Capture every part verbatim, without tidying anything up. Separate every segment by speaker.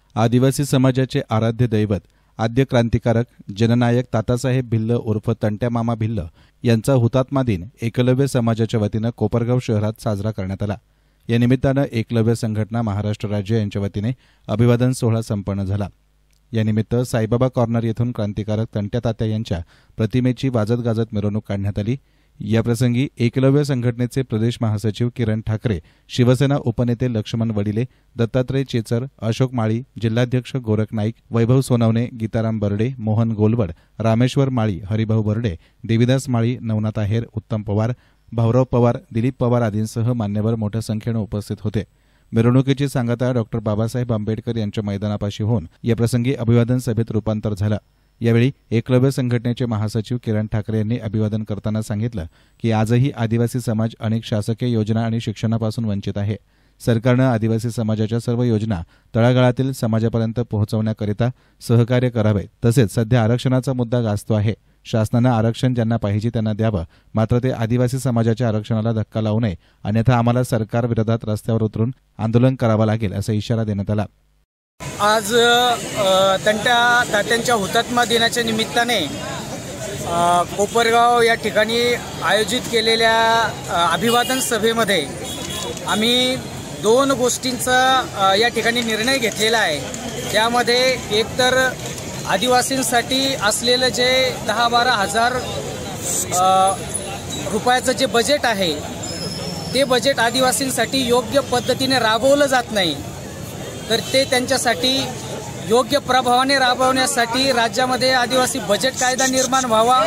Speaker 1: आदिवासी समाजाचे आराध्य दैवत आद्य क्रांतिकारक जननायक तातासाहेब भिल्ल उर्फ तंट्या मामा भिल्ल यांचा हुतात्मा दिन एकलव्य समाजाच्या वतीनं कोपरगाव शहरात साजरा करण्यात आला। या निमित्तानं एकलव्य संघटना महाराष्ट्र राज्य यांच्या वतीने अभिवादन सोहळा संपन्न झाला। या निमित्त साईबाबा कॉर्नर येथून क्रांतिकारक तंट्या तात्या यांच्या प्रतिमेची वाजत गाजत मिरवणूक काढण्यात आली। याप्रसंगी एकलव्य संघटनेचे प्रदेश महासचिव किरण ठाकरे, शिवसेना उपनेते लक्ष्मण वडिले, दत्तात्रय चेचर, अशोक माळी, जिल्हाध्यक्ष गोरख नाईक, वैभव सोनवणे, गीताराम बर्डे, मोहन गोलवड, रामेश्वर माळी, हरिभाऊ बर्डे, देविदास माळी, नवनाथ आहेर, उत्तम पवार, भाऊराव पवार, दिलीप पवार आदींसह मान्यवर मोठ्या संख्येनं उपस्थित होते। मिरवणुकीची सांगता डॉक्टर बाबासाहेब आंबेडकर यांच्या मैदानापाशी होऊन याप्रसंगी अभिवादन सभेत रूपांतर झालं। यावेळी एकलव्य संघटनेचे महासचिव किरण ठाकरे यांनी अभिवादन करताना सांगितलं की आजही आदिवासी समाज अनेक शासकीय योजना आणि शिक्षणापासून वंचित आहे। सरकारनं आदिवासी समाजाच्या सर्व योजना तळागाळातील समाजापर्यंत पोहोचवण्याकरिता सहकार्य करावे। तसेच सध्या आरक्षणाचा मुद्दा गाजतो आहे। शासनानं आरक्षण ज्यांना पाहिजे त्यांना द्यावं, मात्र ते आदिवासी समाजाच्या आरक्षणाला धक्का लावू नये, अन्यथा आम्हाला सरकार विरोधात रस्त्यावर उतरून आंदोलन करावं लागेल असा इशारा देण्यात आला।
Speaker 2: आज तंट्या तात्यांच्या हुतात्मा दिनाच्या निमित्ताने कोपरगाव या ठिकाणी आयोजित केलेल्या अभिवादन सभेमध्ये आम्ही दोन गोष्टींचा या ठिकाणी निर्णय घेतलेला आहे। त्यामध्ये एकतर आदिवासींसाठी असलेलं जे दहा बारा हजार रुपयाचं जे बजेट आहे ते बजेट आदिवासींसाठी योग्य पद्धतीने राबवलं जात नाही, तर ते त्यांच्यासाठी योग्य प्रभावाने राबवण्यासाठी राज्यामध्ये आदिवासी बजेट कायदा निर्माण व्हावा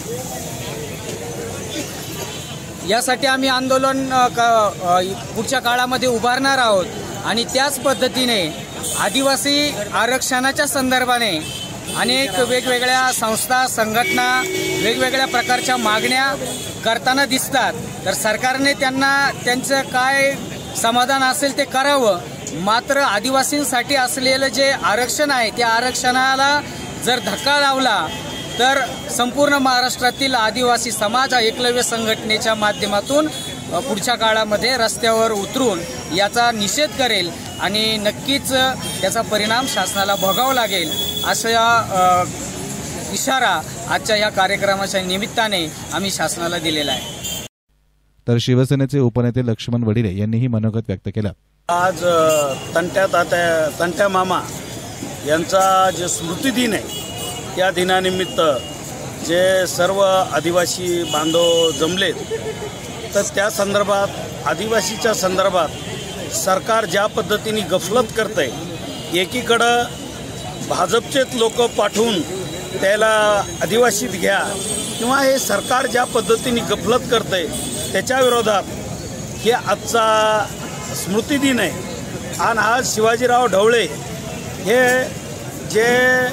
Speaker 2: यासाठी आम्ही आंदोलन पुढच्या काळामध्ये उभारणार आहोत। आणि त्याच पद्धतीने आदिवासी आरक्षणाच्या संदर्भाने अनेक वेगवेगळ्या संस्था संघटना वेगवेगळ्या प्रकारच्या मागण्या करताना दिसतात, तर सरकारने त्यांना त्यांचं काय समाधान असेल ते करावं। मात्र आदिवासींसाठी असलेलं जे आरक्षण आहे त्या आरक्षणाला जर धक्का लावला तर संपूर्ण महाराष्ट्रातील आदिवासी समाज एकलव्य संघटनेच्या माध्यमातून पुढच्या काळामध्ये रस्त्यावर उतरून याचा निषेध करेल आणि नक्कीच त्याचा परिणाम शासनाला भोगावा लागेल असा इशारा आजच्या या कार्यक्रमाच्या निमित्ताने आम्ही शासनाला दिलेला आहे।
Speaker 1: तर शिवसेनेचे उपनेते लक्ष्मण वडिले यांनीही मनोगत व्यक्त केलं।
Speaker 3: आज तंट्या तात्या तंट्या मामा यांचा जे स्मृती दिन आहे त्या दिनानिमित्त जे सर्व आदिवासी बांधव जमलेत, तर त्या संदर्भात आदिवासीच्या संदर्भात सरकार ज्या पद्धतीने गफलत करते, एकीकडं भाजपचेच लोक पाठवून त्याला आदिवासीत घ्या किंवा हे सरकार ज्या पद्धतीने गफलत करते त्याच्या विरोधात हे आजचा स्मृती दिन आहे। आणि आज शिवाजीराव ढवळे हे जे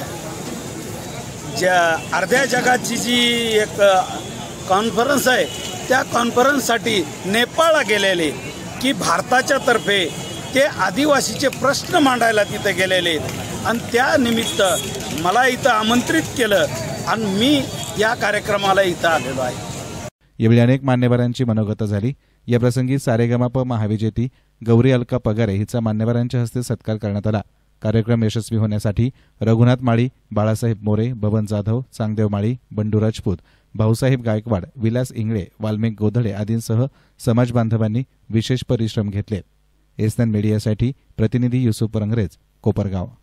Speaker 3: ज्या अर्ध्या जगाची जी एक कॉन्फरन्स आहे त्या कॉन्फरन्ससाठी नेपाळला गेलेले की भारताच्या तर्फे ते आदिवासीचे प्रश्न मांडायला तिथे गेलेले आणि त्या निमित्त मला इथं आमंत्रित केलं आणि मी या कार्यक्रमाला इथं आलेलो आहे।
Speaker 1: यावेळी अनेक मान्यवरांची मनोगत झाली। याप्रसंगी सारेगमाप महाविजेती गौरी अलका पगारे हिचा मान्यवरांच्या हस्ते सत्कार करण्यात आला। कार्यक्रम यशस्वी होण्यासाठी रघुनाथ माळी, बाळासाहेब मोरे, बबन जाधव, चांगदेव माळी, बंडू राजपूत, भाऊसाहेब गायकवाड, विलास इंगळे, वाल्मिक गोधडे आदींसह समाज बांधवांनी विशेष परिश्रम घेतले। एसएन मीडियासाठी प्रतिनिधी युसुफ रंगरेज, कोपरगाव।